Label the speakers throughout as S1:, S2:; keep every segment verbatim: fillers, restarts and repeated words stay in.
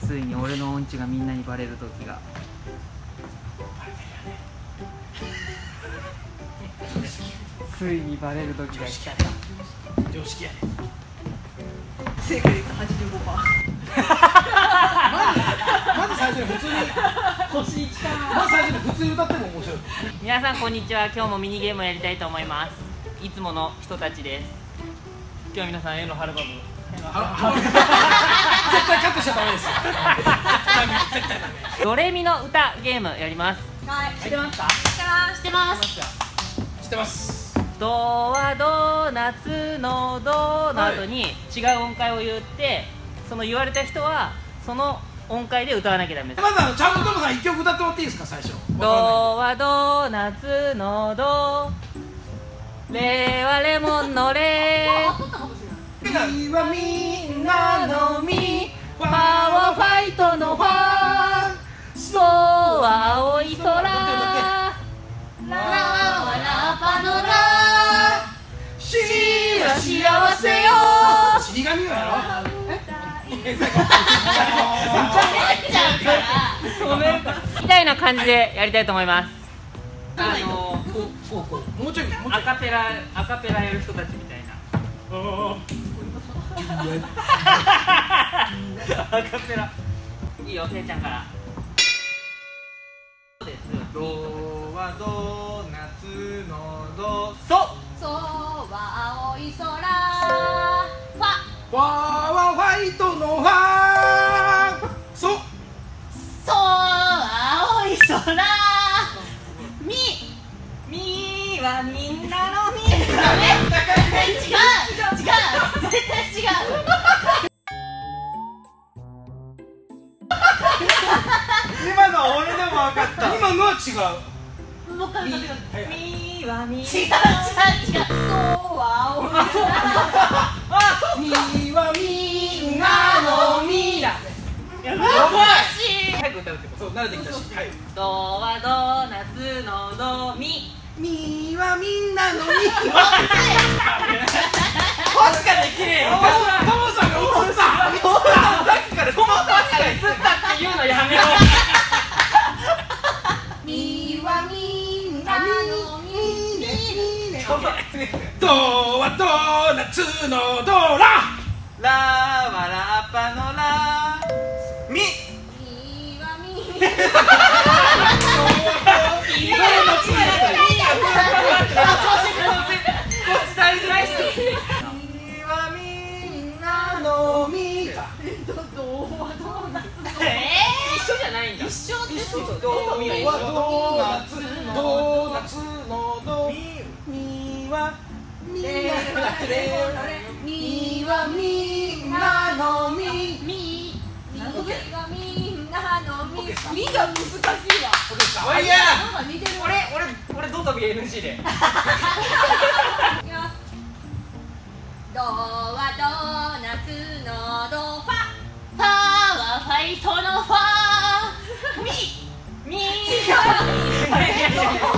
S1: ついに俺の音痴がみんなにバレる時が。ついにバレる時が来た。
S2: 常識やね。
S3: 正解率 はちじゅうごパーセント。
S2: まず最初に普通に
S3: 星いちかな。
S2: まず最初に普通に歌っても面白い。
S1: 皆さんこんにちは。今日もミニゲームをやりたいと思います。いつもの人たちです。今日は皆さん A のハルバム
S2: 絶対カットしちゃダメですよ。絶対ダメ。
S1: ドレミの歌ゲームやります。
S3: はい。
S1: 知ってますか？
S3: 知ってます。
S2: 知ってます。
S1: ドはドーナツのドの後に違う音階を言って、その言われた人はその音階で歌わなきゃダメです。
S2: まずあのちゃんとトモさん一曲歌ってもらっていいですか最初。
S1: ドはドーナツのド、レはレモンのレ、
S2: ミはみんなのミ、
S1: ファはファイトのファ、ソは青い空、ラはラパのラ、シは幸せよ。
S2: 死神よやろ。
S1: みたいな感じでやりたいと思います。あの
S2: こうこうこうもうちょいもうちょい。
S1: アカペラアカペラやる人たちみたいな。アカペラ。いいよ、ていちゃんから。
S4: ドはドーナツのド、ソ。
S3: ソは青い空、ファ。
S2: ファはファイトのファ。ソ。
S3: ソは青い空、ミ。
S1: みーはみんなのみ。
S3: ダメ。違う違う絶対違う。
S4: 今のは俺でも分かった。
S2: 今のは違う。
S3: もう一回歌ってください。
S1: みーはみんな。
S3: 違う違う違う。ソは青い
S2: みはみんなのみだ。
S1: やばい。早く歌うってこと。
S2: そう慣れてきたし。はい。
S1: ドはドーナツのドミ。
S2: みはみんなのみ。
S1: 星ができねえよ。
S2: トモさんが映った。
S1: さっきからトモさんが映ったって言うのやめろ。
S3: みはみんなのみ。
S2: ドはドーナツのドラ。
S4: ラはラッパのラ、ミ。
S3: みはみ。
S1: 一緒じゃないんだ。
S3: 一緒ですよ。
S2: ドはドーナツドーナツのド、ミはみんなみはみんなのみ、
S3: みはみんなのみ。みが難しいわ。
S2: おいや。
S3: なんか似てる。
S1: 俺俺俺ドトビ エヌジー で。
S3: いきます。ドはドーナツのド、ファ。ファはファイトのファ。ミ。ミ。違う。ファイトのフ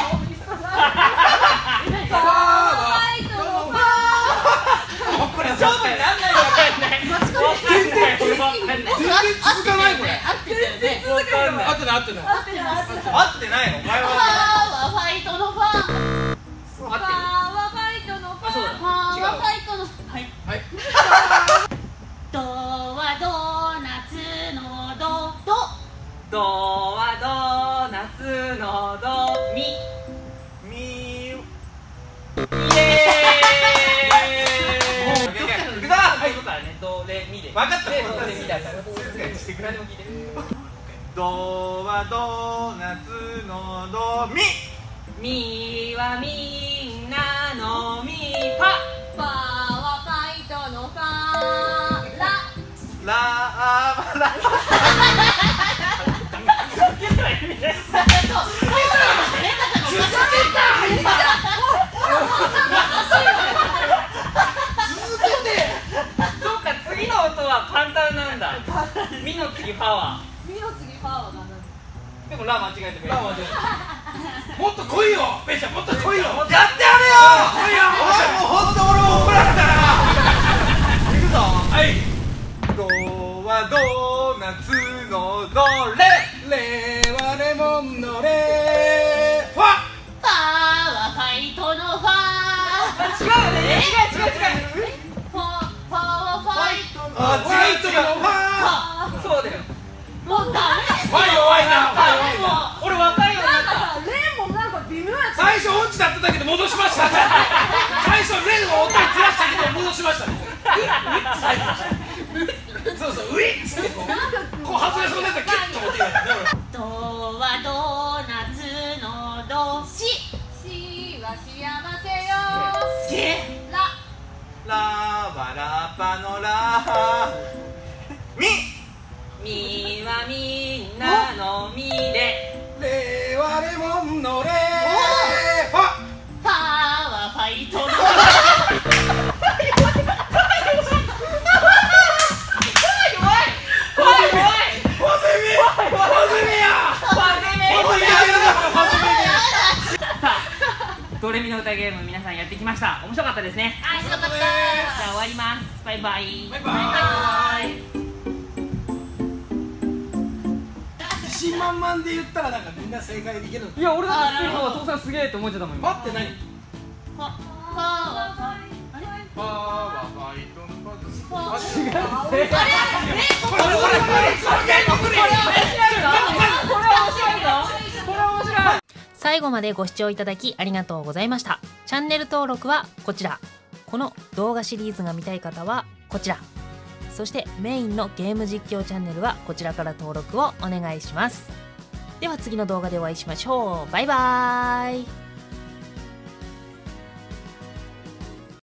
S3: ァ。
S1: これ勝負になんないわ。
S2: 全然続かないこれ。
S3: 全然続かない。
S2: 合ってない合ってない。
S3: 合ってない合ってない。
S4: 合ってないの。お前
S3: ファ
S4: は。
S3: はファイトのファ。ファはファイトのファ。ファはファイトの。はい。
S2: はい。
S3: ドはドーナツのド、ド。
S1: ドはドーナツのドミ。
S4: ミ。
S1: イエーイ。
S4: いくぞ。
S1: はい、からね、ドレミで。
S4: 分かった。
S1: ドレミだから。何でも聞いて。
S4: ドはドーナツのド、ミ。
S1: みはみんなのみ。ファ。
S3: ファはファイトのファ。ラ。
S4: ラーバラ。
S1: そうか、次の音は簡単なんだ。ミの次ファは。
S3: ミの次ファは何なの？
S1: でもラ間違えてくれ。
S2: もっと来いよ。ペイちゃんもっと来いよ。
S4: やってやるよ。
S2: 来いよ。
S4: お前もう本当俺も怒られたな。いくぞ。
S2: はい。
S4: ドはドーナツ
S3: ファファはファイトの
S2: あファイトのファー
S4: そうだよ。
S3: もうダメです
S2: ファイ弱いな
S4: 俺分かるようにな
S3: なん
S4: った。
S3: かさレンもなんか微妙やった
S2: 最初オンチだっただけど戻しました最初レンを音にずらしたけど戻しましたねそうそうウィッつってこうこう外れそうなやつはキュッと持っていかない
S3: ドはドーナツのドシシは幸せよ
S1: し
S3: ラ
S4: ラはラッパのラミ
S1: みはみんなのみで
S2: レはレモンのレファ
S3: ファはファイトの
S2: ファズミファズミやファズミやファズミ
S1: さあドレミの歌ゲーム皆さんやってきました。面白かったですね。
S3: あよかった
S2: です
S1: じゃあ終わります。バイバイ。
S2: バイバイ自信満々で言ったらなんかみんな正解できるの
S4: いや俺だってスピードは父さんすげえって思ってたもん今。
S2: 待って何
S3: ファファはファイあれ
S4: ファはファイトのファです。
S3: ファ
S4: 違う。
S3: あれ
S2: これこれこれこれこれ
S1: 最後までご視聴いただきありがとうございました。チャンネル登録はこちら。この動画シリーズが見たい方はこちら。そしてメインのゲーム実況チャンネルはこちらから登録をお願いします。では次の動画でお会いしましょう。バイバーイ。